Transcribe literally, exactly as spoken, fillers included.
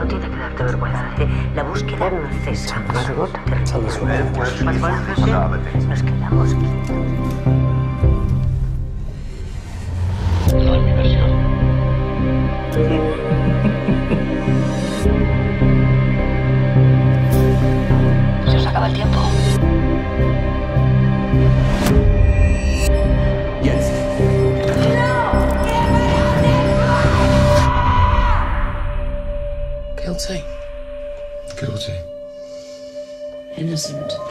tiene que darte vergüenza. La búsqueda no cesa. Margot, Nos quedamos quietos. No es mi versión. Se os acaba el tiempo. Yes. Guilty. Guilty. Innocent.